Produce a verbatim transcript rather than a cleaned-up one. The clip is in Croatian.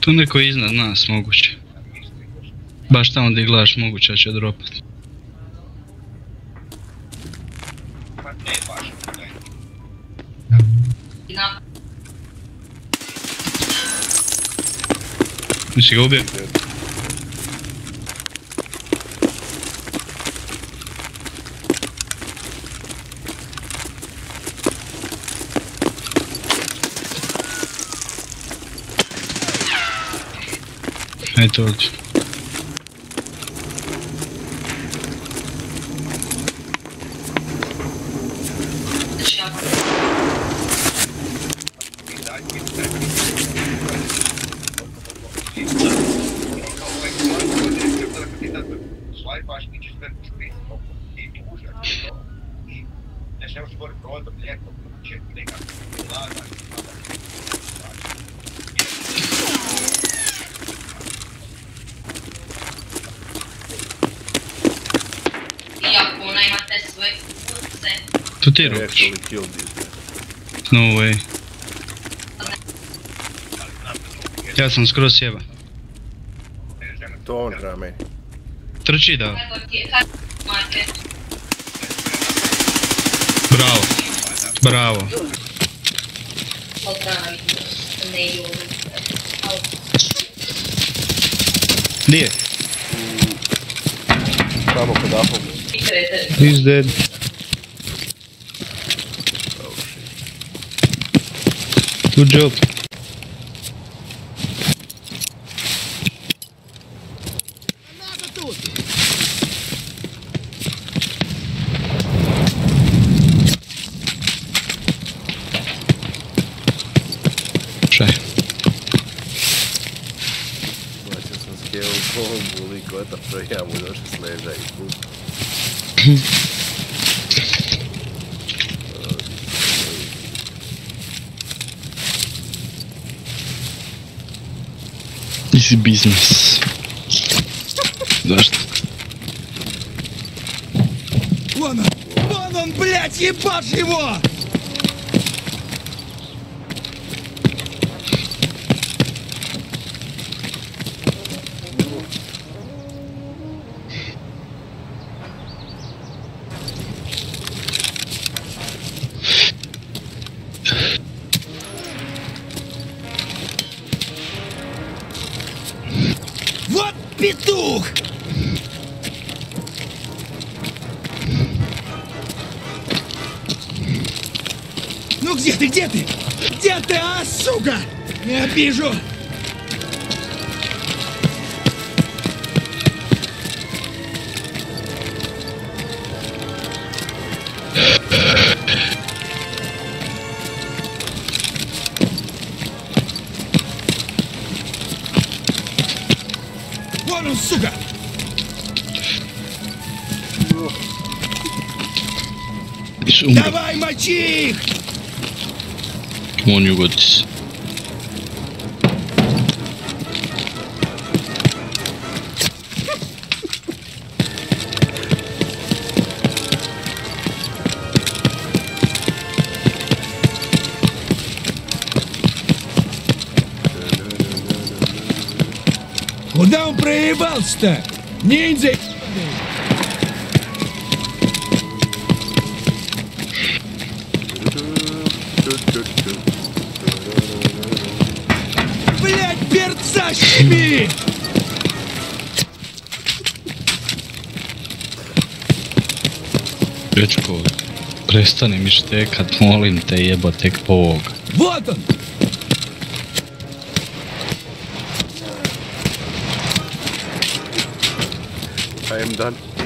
Tu neko je iznad nas moguće. Baš tamo gdje gledaš moguće će dropat. Nisi ga ubio? Ajde ovdje. To ti rupiš? No way. Ja sam skroz sjeba. To on treba meni. Trči da. Bravo. Bravo. Gdje je? Tamo kod Apple. He's dead. Good job. Šaj. Bacio sam skelu bombu, liko je tako ja mu došli s leža i put. Easy business. Zašto? Вон он! Вон он, блядь, ебашь его! Вот петух! Ну где ты, где ты? Где ты, а, сука? Не обижу! Вон он, сука! Давай, мочи их! On you got this. Куда он проебался-то? Ниндзя! Блять, перца щеми! Dečko, prestani mi štekat, molim te, jebote ovoga. Вот он! I am done.